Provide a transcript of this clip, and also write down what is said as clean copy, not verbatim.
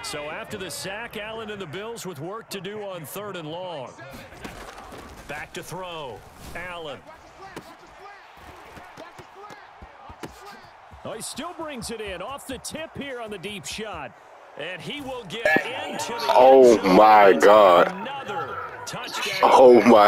So after the sack, Allen and the Bills with work to do on 3rd and long. Back to throw. Allen. Oh, he still brings it in off the tip here on the deep shot. And he will get into the Oh, my God. Another touchdown. Oh, my